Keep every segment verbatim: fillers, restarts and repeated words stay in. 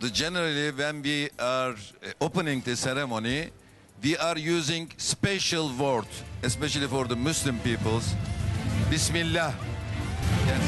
The generally when we are opening the ceremony, we are using special word, especially for the Muslim peoples. Bismillah. Yes.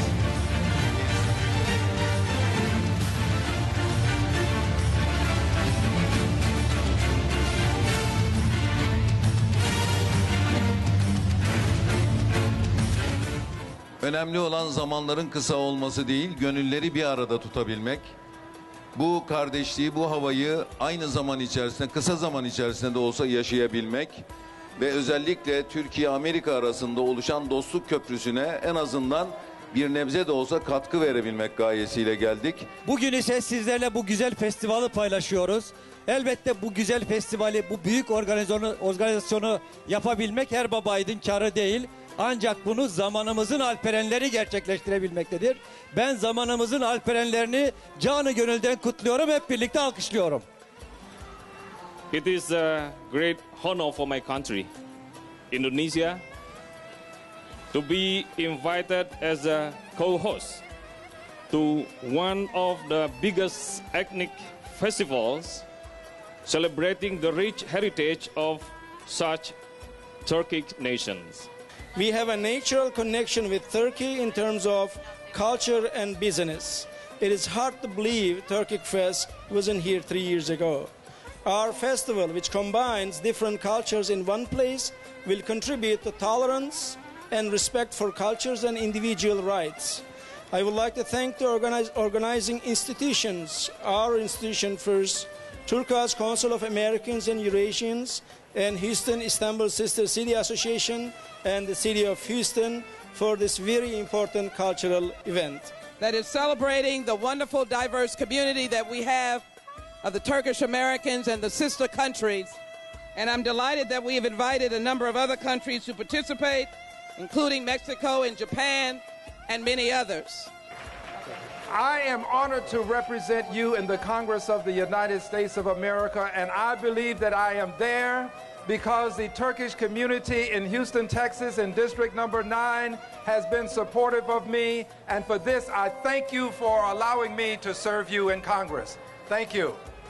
Önemli olan zamanların kısa olması değil, gönülleri bir arada tutabilmek. Bu kardeşliği, bu havayı aynı zaman içerisinde, kısa zaman içerisinde de olsa yaşayabilmek ve özellikle Türkiye-Amerika arasında oluşan dostluk köprüsüne en azından bir nebze de olsa katkı verebilmek gayesiyle geldik. Bugün ise sizlerle bu güzel festivali paylaşıyoruz. Elbette bu güzel festivali, bu büyük organizasyonu, organizasyonu yapabilmek her babayiğidin karı değil. Ancak bunu zamanımızın alperenleri gerçekleştirebilmektedir. Ben zamanımızın alperenlerini canı gönülden kutluyorum, hep birlikte alkışlıyorum. It is a great honor for my country, Indonesia, to be invited as a co-host to one of the biggest ethnic festivals celebrating the rich heritage of such Turkic nations. We have a natural connection with Turkey in terms of culture and business. It is hard to believe Turkic Fest wasn't here three years ago. Our festival, which combines different cultures in one place, will contribute to tolerance and respect for cultures and individual rights. I would like to thank the organize, organizing institutions, our institution first, Turquoise Council of Americans and Eurasians, and Houston Istanbul Sister City Association and the City of Houston for this very important cultural event. That is celebrating the wonderful diverse community that we have of the Turkish Americans and the sister countries. And I'm delighted that we have invited a number of other countries to participate, including Mexico and Japan and many others. I am honored to represent you in the Congress of the United States of America, and I believe that I am there because the Turkish community in Houston, Texas, in District Number nine has been supportive of me, and for this I thank you for allowing me to serve you in Congress. Thank you.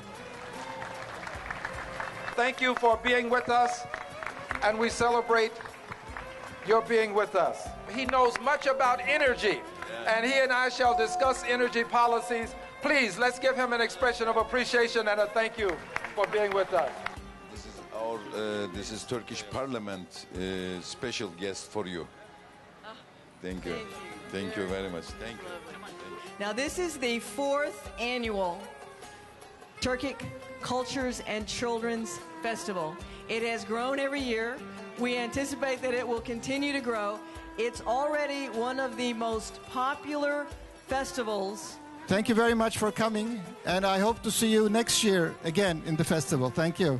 Thank you for being with us, and we celebrate your being with us. He knows much about energy, and he and I shall discuss energy policies. Please, let's give him an expression of appreciation and a thank you for being with us. This is our, uh, this is Turkish Parliament uh, special guest for you. Thank you. Thank you, Thank you very much. Thank you. Now this is the fourth annual Turkic Cultures and Children's Festival. It has grown every year. We anticipate that it will continue to grow. It's already one of the most popular festivals. Thank you very much for coming, and I hope to see you next year again in the festival. Thank you.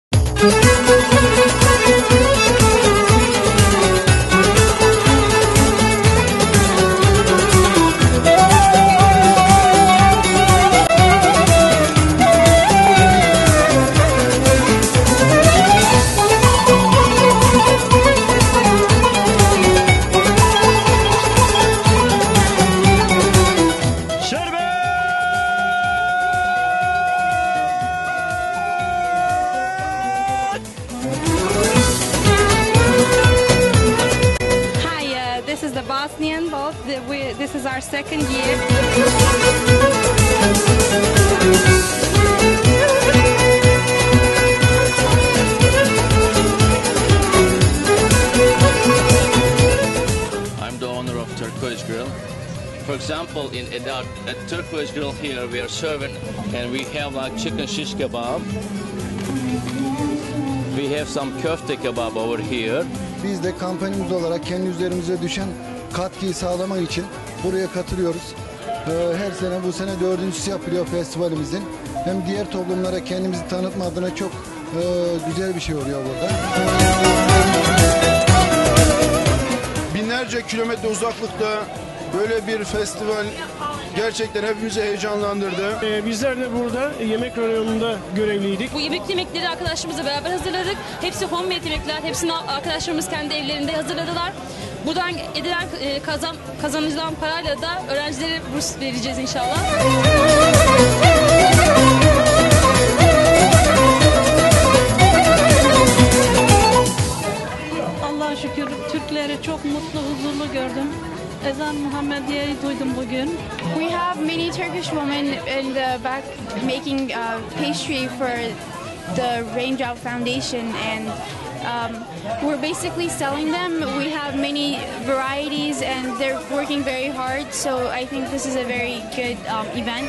This is the Bosnian boat. We, this is our second year. I'm the owner of Turquoise Grill. For example, in Edat, at Turquoise Grill here, we are serving and we have like chicken shish kebab. We have some köfte kebab over here. Biz de kampanyamız olarak kendi üzerimize düşen katkıyı sağlamak için buraya katılıyoruz. Her sene bu sene dördüncüsü yapılıyor festivalimizin. Hem diğer toplumlara kendimizi tanıtma adına çok güzel bir şey oluyor burada. Binlerce kilometre uzaklıkta böyle bir festival gerçekten hepimizi heyecanlandırdı. Ee, bizler de burada yemek reyonunda görevliydik. Bu yemek yemekleri arkadaşlarımızla beraber hazırladık. Hepsi homemade yemekler. Hepsini arkadaşlarımız kendi evlerinde hazırladılar. Buradan edilen kazan, kazanılan parayla da öğrencilere burs vereceğiz inşallah. in the back making uh, pastry for the Range Out Foundation, and um, we're basically selling them. We have many varieties and they're working very hard, so I think this is a very good um, event.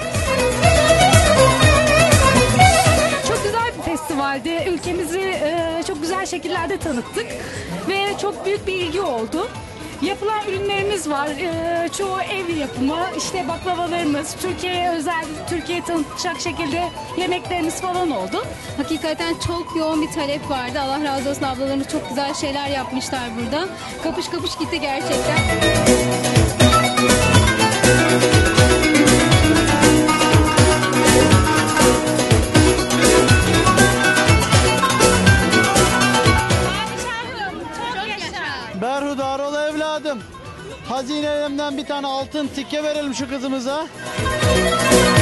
Çok güzel bir festivaldi. Ülkemizi e, çok güzel şekillerde tanıttık ve çok büyük bir ilgi oldu. Yapılan ürünlerimiz var. E, çoğu ev yapımı. İşte baklavalarımız, Türkiye'ye özel, Türkiye'yi tanıtacak şekilde yemeklerimiz falan oldu. Hakikaten çok yoğun bir talep vardı. Allah razı olsun, ablalarımız çok güzel şeyler yapmışlar burada. Kapış kapış gitti gerçekten. Berhudar ol evladım. Hazinelerimden bir tane altın tikke verelim şu kızımıza.